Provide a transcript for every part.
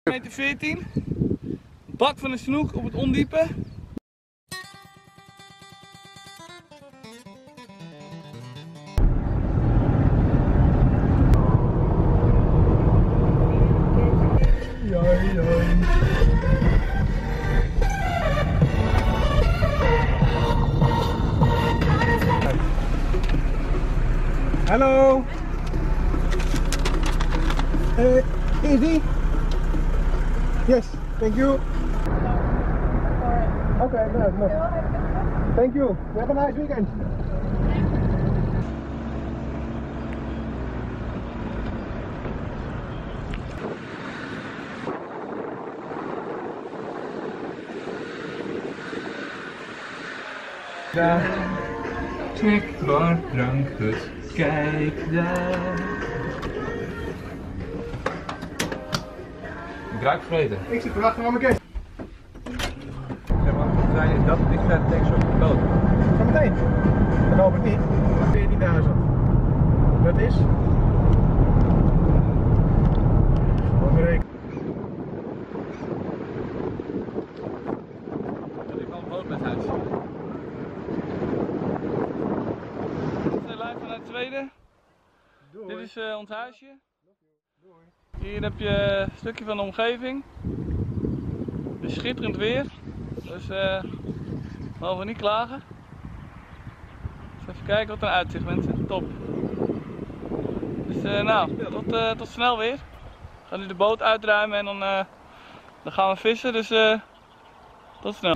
Meter 14. Bak van een snoek op het ondiepe. Hallo. Easy. Yes, thank you. Okay, no. Thank you. Have a nice weekend. Daar, snackbar, drankhut, kijk daar. Ik ruik vrede. Ik zit te wachten aan mijn gate. Zeg maar, we zijn is dat het dichtst bij de tanks op de boot. Zometeen. Dat hoop ik niet. 14.000. Dat is. Wat berekenen. Ik kan een boot met huis. We zijn live vanuit Zweden. Dit is ons huisje. Hier heb je een stukje van de omgeving. Het is schitterend weer. Dus we mogen niet klagen. Dus even kijken wat een uitzicht, mensen. Top. Dus nou, tot snel weer. We gaan nu de boot uitruimen en dan gaan we vissen. Dus tot snel.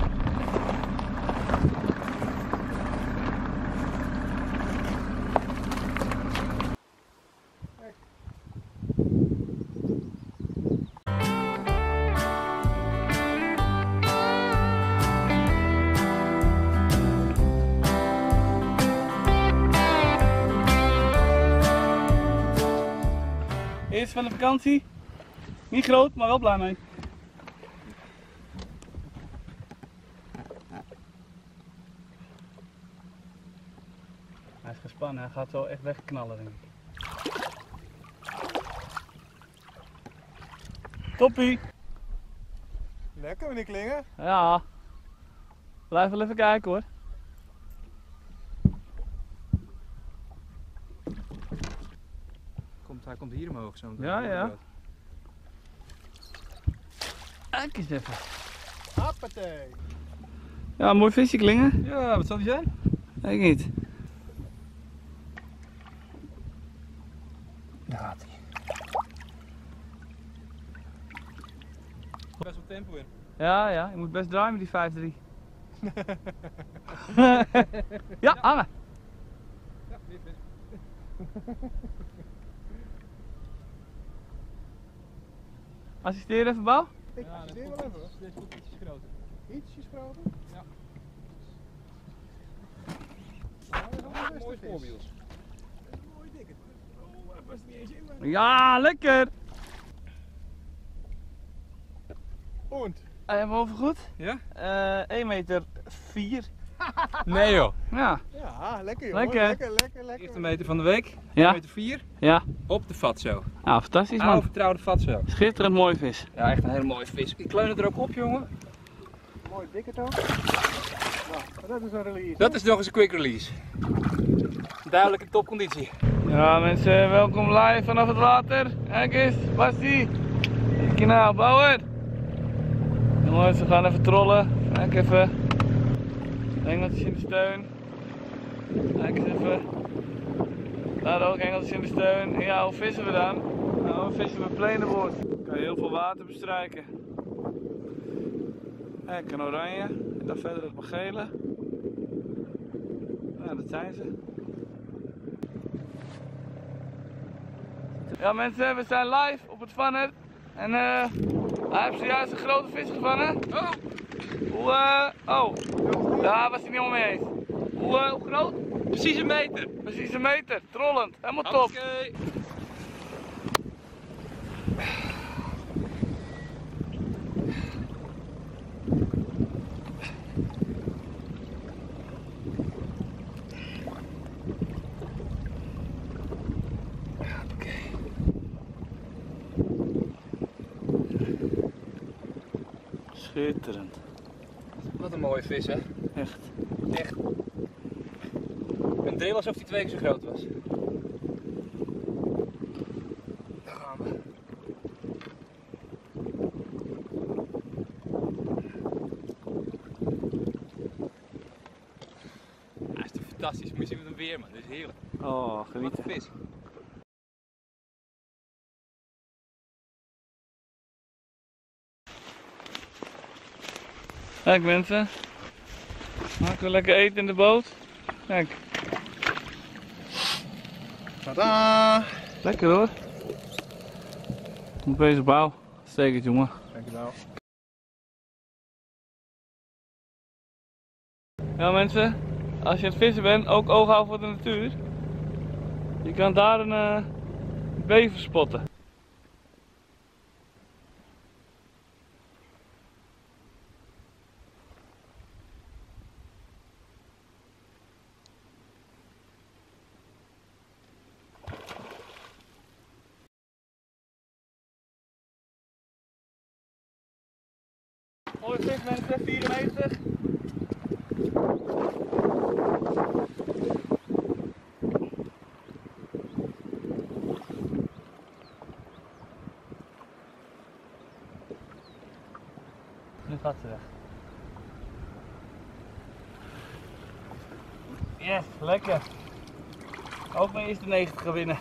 Eerst van de vakantie. Niet groot, maar wel blij mee. Hij is gespannen, hij gaat zo echt wegknallen, denk ik. Toppie! Lekker meneer Klingen. Ja. Blijf wel even kijken hoor. Hij komt hier omhoog zo. Ja. Kijk eens even. Hoppatee. Ja, mooi visje Klingen. Ja, wat zal die zijn? Weet ik niet. Daar gaat hij. Best wel tempo in. Ja, je moet best draaien met die 5-3. Ja, hangen. Ja, weer vis. Assisteer even, Bouw. Ik assisteer wel even. Dit is goed ietsjes groter. Ietsjes groter? Ja. Nou, dat is wel een Mooi beste voorwiel. vis. Mooi dikke. Oh, hij past niet eens in. Maar... Ja, lekker. Und? Hebben we over goed? Ja? 1 meter 4. Nee joh. Ja. Ja, lekker joh. Lekker. Lekker. Eerste meter van de week. Ja. Meter 4. Ja. Op de fatso. Nou, fantastisch Oude man. vertrouwde fatso. Schitterend mooie vis. Ja, echt een hele mooie vis. Ik kleun het er ook op, jongen. Mooi dikke toon. Nou, dat is een release. Dat is nog eens een quick release. Duidelijk in topconditie. Ja mensen, welkom live vanaf het water. Kijk eens, Basti. Kijk je nou, Bouwer. Jongens, we gaan even trollen. Kijk even. Engeltjes in de steun. Kijk eens even. Daar ook engeltjes in de steun. En ja, hoe vissen we dan? Nou, we vissen met plenenboord. Kan je heel veel water bestrijken. Kijk, een oranje. En dan verder nog een gele. Nou, dat zijn ze. Ja mensen, we zijn live op het vanner. En hij heeft zojuist een grote vis gevangen. Oh! Daar was hij niet helemaal mee eens. Hoe groot? Precies een meter. Precies een meter, trollend, helemaal top. Oké. Schitterend. Wat een mooie vis, hè? Echt. Echt. Een deel alsof die 2 keer zo groot was. Daar gaan we. Hij is toch fantastisch. Moet je zien met hem weer, man. Dit is heerlijk. Oh, Wat genieten. een vis. Kijk mensen. Maken we lekker eten in de boot. Kijk. Tadaa! Lekker hoor. Op deze bouw. Steek het jongen. Dankjewel. Ja mensen, als je aan het vissen bent, ook oog houden voor de natuur. Je kan daar een bever spotten. Mooie vis mensen, 94. Nu gaat ze weg. Yes, lekker. Ook mijn eerste 90 gaan winnen.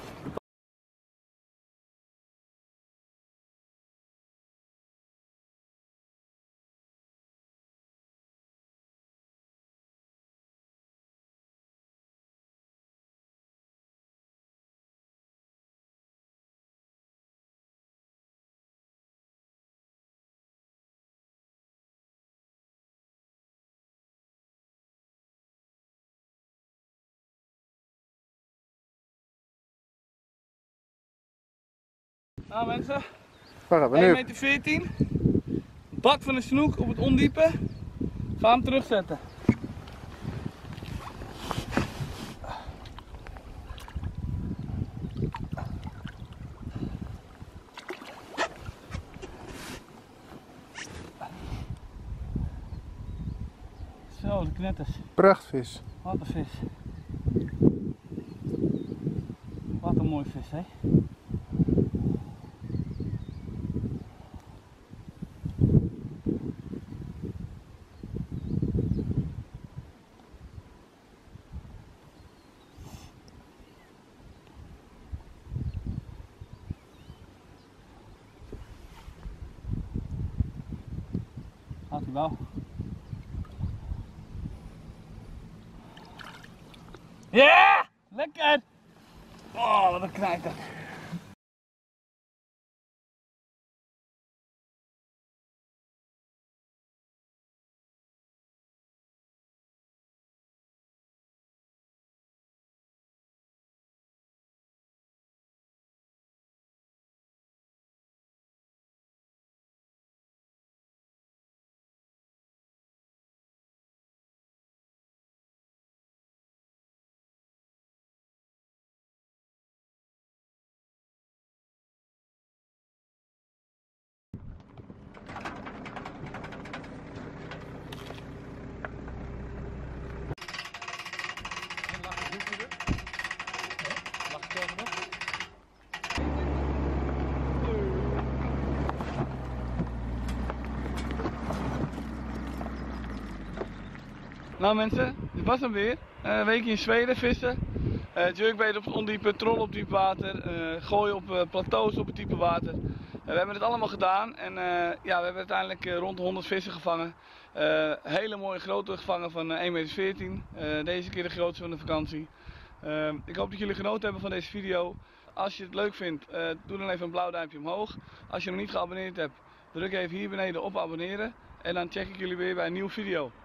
Nou mensen, Waar gaan we 1,14 nu? meter. 14. Bak van een snoek op het ondiepe. Ga hem terugzetten. Zo, de knetters. Prachtvis. Wat een vis. Wat een mooi vis, hè? Gaat hij wel. Ja! Lekker! Oh, wat een knijter. Nou mensen, dit was hem weer. Een weekje in Zweden vissen. Jerkbait op het ondiepe, troll op diep water, gooien op plateaus op het diepe water. We hebben het allemaal gedaan en ja, we hebben uiteindelijk rond de 100 vissen gevangen. Hele mooie grote gevangen van 1,14 meter. Deze keer de grootste van de vakantie. Ik hoop dat jullie genoten hebben van deze video. Als je het leuk vindt, doe dan even een blauw duimpje omhoog. Als je nog niet geabonneerd hebt, druk even hier beneden op abonneren. En dan check ik jullie weer bij een nieuwe video.